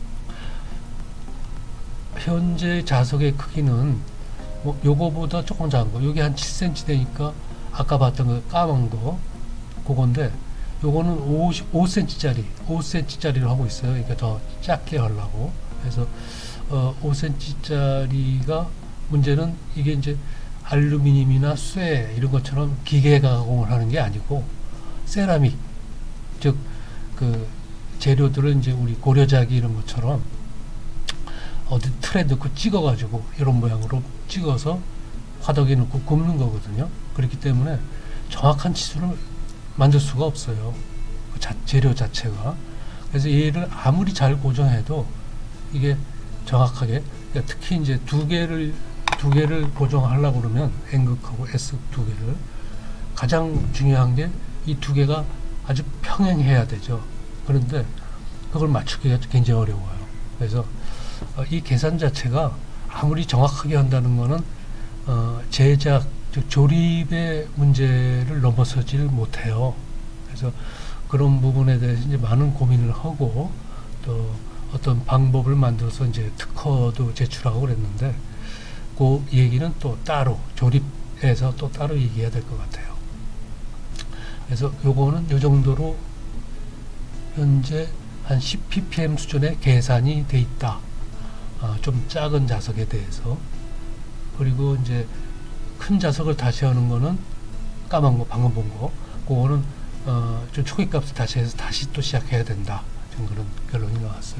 현재 자석의 크기는 뭐 요거보다 조금 작은 거, 요게 한 칠 센티미터 되니까 아까 봤던 그 까만 거 그건데 요거는 오십오 센티미터짜리 오 센티미터짜리를 하고 있어요. 그러니까 더 작게 하려고. 그래서 어, 오 센티미터짜리가 문제는 이게 이제 알루미늄이나 쇠 이런 것처럼 기계 가공을 하는 게 아니고 세라믹, 즉 그 재료들을 이제 우리 고려자기 이런 것처럼 어디 틀에 넣고 찍어 가지고 이런 모양으로 찍어서 화덕에 넣고 굽는 거거든요. 그렇기 때문에 정확한 치수를 만들 수가 없어요. 그 자, 재료 자체가. 그래서 얘를 아무리 잘 고정해도 이게 정확하게, 그러니까 특히 이제 두 개를 두 개를 고정하려고 그러면 N극하고 S극 두 개를 가장 중요한 게 이 두 개가 아주 평행해야 되죠. 그런데 그걸 맞추기가 굉장히 어려워요. 그래서 어, 이 계산 자체가 아무리 정확하게 한다는 거는 어, 제작, 즉 조립의 문제를 넘어서지를 못해요. 그래서 그런 부분에 대해서 이제 많은 고민을 하고 또 어떤 방법을 만들어서 이제 특허도 제출하고 그랬는데 그 얘기는 또 따로 조립해서 또 따로 얘기해야 될 것 같아요. 그래서 요거는 요 정도로 현재 한 십 ppm 수준의 계산이 돼 있다. 아, 좀 작은 자석에 대해서. 그리고 이제 큰 자석을 다시 하는 거는 까만 거 방금 본 거 그거는 어, 좀 초기 값을 다시 해서 다시 또 시작해야 된다. 지금 그런 결론이 나왔어요.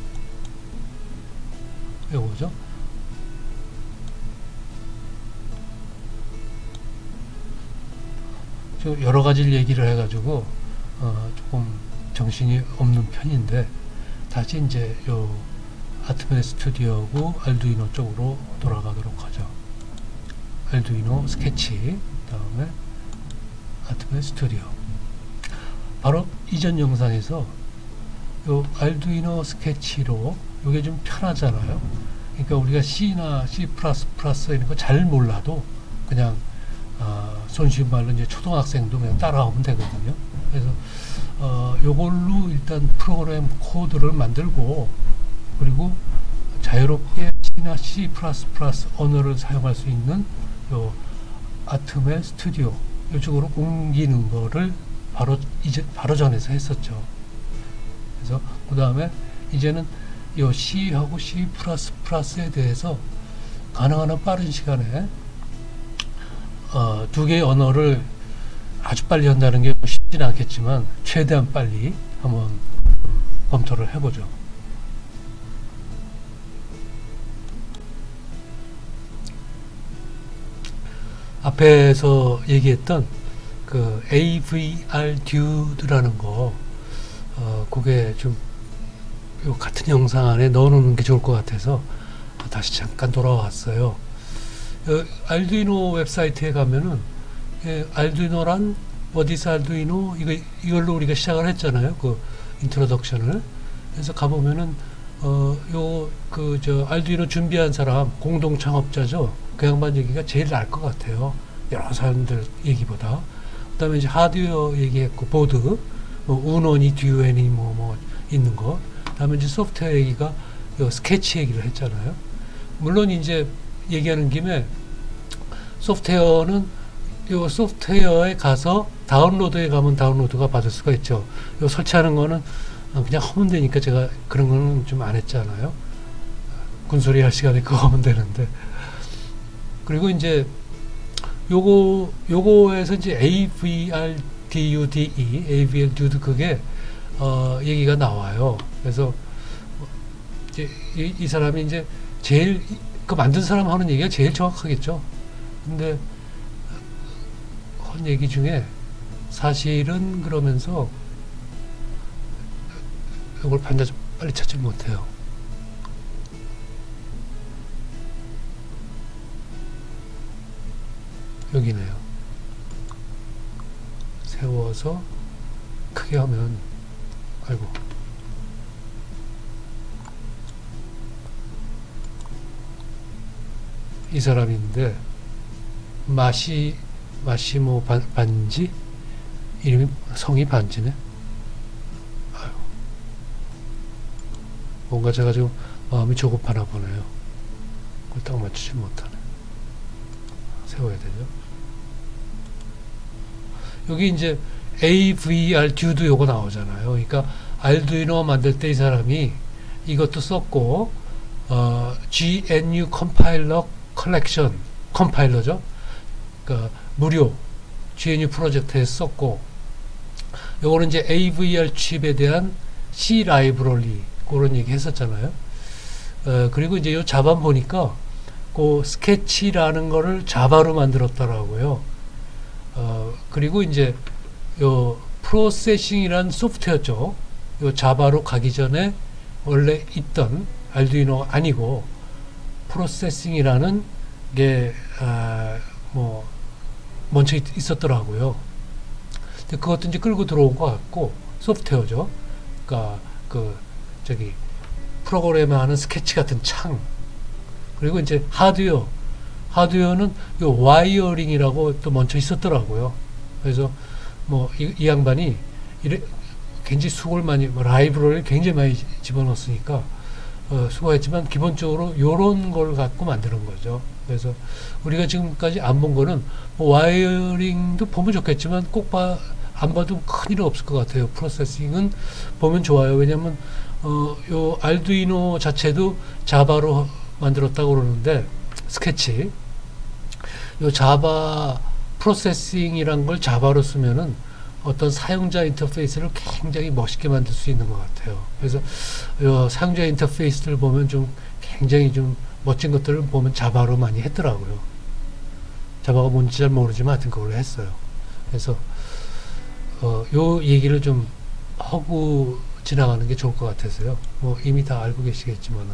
요거죠. 좀 여러 가지를 얘기를 해가지고 어, 조금 정신이 없는 편인데 다시 이제 요 아트메 스튜디오하고 알두이노 쪽으로 돌아가도록 하죠. 알두이노 스케치, 다음에 아트메 스튜디오. 바로 이전 영상에서 요 알두이노 스케치로 요게 좀 편하잖아요. 그러니까 우리가 C나 C++ 이런 거 잘 몰라도 그냥 어, 손쉬운 말로 이제 초등학생도 그냥 따라하면 되거든요. 그래서 어, 요걸로 일단 프로그램 코드를 만들고 그리고 자유롭게 C나 C++ 언어를 사용할 수 있는 요 아트메 스튜디오 이쪽으로 옮기는 거를 바로 이제 바로 전에서 했었죠. 그래서 그 다음에 이제는 요 C하고 C++에 대해서 가능한 한 빠른 시간에 어, 두 개의 언어를 아주 빨리 한다는 게 쉽지는 않겠지만 최대한 빨리 한번 검토를 해보죠. 앞에서 얘기했던 그 에이브이알 듀라는 거, 어, 그게 좀 요 같은 영상 안에 넣어놓는 게 좋을 것 같아서 다시 잠깐 돌아왔어요. 어, 알두이노 웹사이트에 가면은 예, 알두이노란 어디서 알두이노 이거 이걸로 우리가 시작을 했잖아요. 그 인트로덕션을. 그래서 가보면은 어, 요 그 저 알두이노 준비한 사람 공동 창업자죠. 그 양반 얘기가 제일 나을 것 같아요. 여러 사람들 얘기보다. 그다음에 이제 하드웨어 얘기했고 보드, 뭐 우노니 듀에니 뭐 뭐 있는 거. 그다음에 이제 소프트웨어 얘기가 요 스케치 얘기를 했잖아요. 물론 이제 얘기하는 김에 소프트웨어는 요 소프트웨어에 가서 다운로드에 가면 다운로드가 받을 수가 있죠. 요 설치하는 거는 그냥 하면 되니까 제가 그런 거는 좀 안 했잖아요. 군소리 할 시간에 그거 하면 되는데. 그리고 이제 요거 요거에서 이제 에이브이알듀데 에이브이알듀de 그게 어 얘기가 나와요. 그래서 이제 이, 이 사람이 이제 제일 그 만든 사람 하는 얘기가 제일 정확하겠죠. 근데 한 얘기 중에 사실은 그러면서 이걸 반자 빨리 찾지 못해요. 여기네요. 세워서 크게 하면 아이고 이 사람인데 마시 마시모 반, 반지 이름이 성이 반지네. 아유, 뭔가 제가 지금 마음이 조급하나 보네요. 그걸 딱 맞추지 못하네. 세워야 되죠. 여기 이제 에이브이알듀de 요거 나오잖아요. 그러니까 알두이노 만들 때 이 사람이 이것도 썼고 어, 지엔유 컴파일러 컬렉션 컴파일러죠. 그러니까 무료 지엔유 프로젝트에 썼고 요거는 이제 에이브이알 칩에 대한 C 라이브러리 그런 얘기 했었잖아요. 어, 그리고 이제 요 자반 보니까 그 스케치라는 거를 자바로 만들었더라고요. 어, 그리고 이제 요 프로세싱이란 소프트웨어죠. 요 자바로 가기 전에 원래 있던 알두이노 아니고 프로세싱이라는 게 아, 뭐 먼저 있, 있었더라고요. 근데 그것도 이제 끌고 들어온 것 같고 소프트웨어죠. 그러니까 그 저기 프로그램에 하는 스케치 같은 창. 그리고 이제 하드웨어. 하드웨어는 요 와이어링이라고 또 먼저 있었더라고요. 그래서 뭐 이 양반이 이래 굉장히 수고를 많이 뭐 라이브러리를 굉장히 많이 집어넣었으니까 어, 수고했지만 기본적으로 요런 걸 갖고 만드는 거죠. 그래서 우리가 지금까지 안 본 거는 뭐 와이어링도 보면 좋겠지만 꼭 봐, 안 봐도 큰일 없을 것 같아요. 프로세싱은 보면 좋아요. 왜냐면 어, 요 알두이노 자체도 자바로 만들었다고 그러는데 스케치 요 자바 프로세싱이란 걸 자바로 쓰면은 어떤 사용자 인터페이스를 굉장히 멋있게 만들 수 있는 것 같아요. 그래서 요 사용자 인터페이스를 보면 좀 굉장히 좀 멋진 것들을 보면 자바로 많이 했더라고요. 자바가 뭔지 잘 모르지만 하여튼 그걸로 했어요. 그래서 어, 요 얘기를 좀 하고 지나가는 게 좋을 것 같아서요. 뭐 이미 다 알고 계시겠지만은.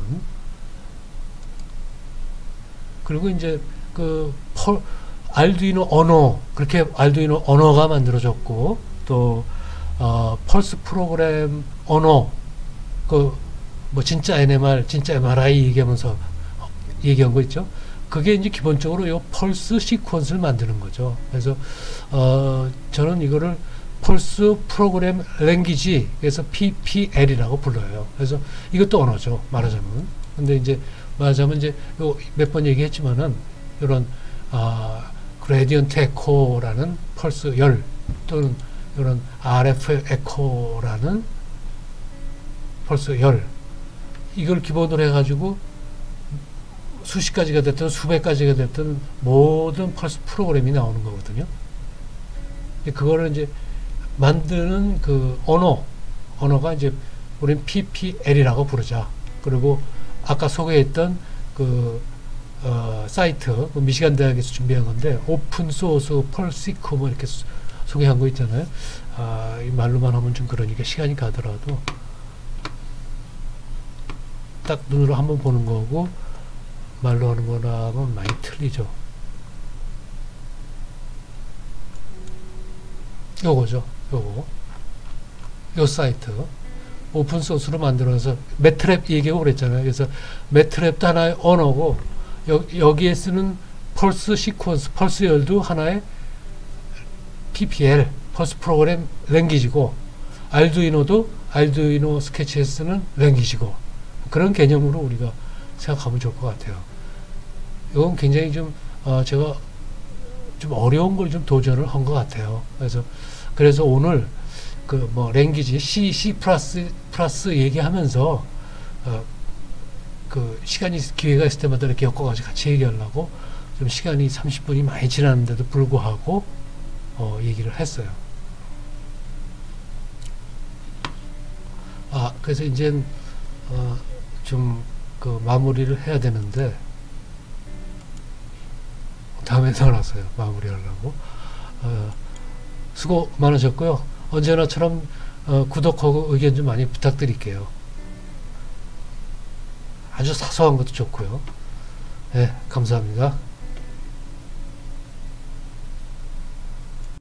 그리고 이제 그 펄, 알두이노 언어, 그렇게 알두이노 언어가 만들어졌고 또 어, 펄스 프로그램 언어, 그 뭐 진짜 엔엠알, 진짜 엠알아이 얘기하면서 얘기한 거 있죠. 그게 이제 기본적으로 요 펄스 시퀀스를 만드는 거죠. 그래서 어, 저는 이거를 펄스 프로그램 랭귀지, 그래서 피피엘이라고 불러요. 그래서 이것도 언어죠, 말하자면. 근데 이제 말하자면 이제 요 몇 번 얘기했지만은 이런 아 그레디언트 에코라는 펄스 열 또는 이런 알에프 에코라는 펄스 열 이걸 기본으로 해가지고 수십 가지가 됐든 수백 가지가 됐든 모든 펄스 프로그램이 나오는 거거든요. 그거를 이제 만드는 그 언어 언어가 이제 우리는 피피엘이라고 부르자. 그리고 아까 소개했던 그 어, 사이트, 그 미시간 대학에서 준비한 건데, 오픈 소스 펄시코 뭐 이렇게 소, 소개한 거 있잖아요. 아, 이 말로만 하면 좀 그러니까 시간이 가더라도 딱 눈으로 한번 보는 거고 말로 하는 거랑은 많이 틀리죠. 요거죠, 요거. 요 사이트. 오픈 소스로 만들어서 매트랩 얘기하고 그랬잖아요. 그래서 매트랩도 하나의 언어고 여, 여기에 쓰는 펄스 시퀀스, 펄스 열도 하나의 피피엘, 펄스 프로그램 랭귀지고 알두이노도 알두이노 스케치에 쓰는 랭귀지고 그런 개념으로 우리가 생각하면 좋을 것 같아요. 이건 굉장히 좀 어, 제가 좀 어려운 걸 좀 도전을 한 것 같아요. 그래서 그래서 오늘 그 뭐 랭귀지 C, C 플러스 플러스 얘기하면서 어, 그 시간이 기회가 있을 때마다 이렇게 엮어가지고 같이 얘기하려고 좀 시간이 삼십 분이 많이 지났는데도 불구하고 어, 얘기를 했어요. 아 그래서 이제 어, 좀 그 마무리를 해야 되는데 다음에 전화왔어요. 마무리하려고. 어, 수고 많으셨고요. 언제나처럼 어, 구독하고 의견 좀 많이 부탁드릴게요. 아주 사소한 것도 좋고요. 네, 감사합니다.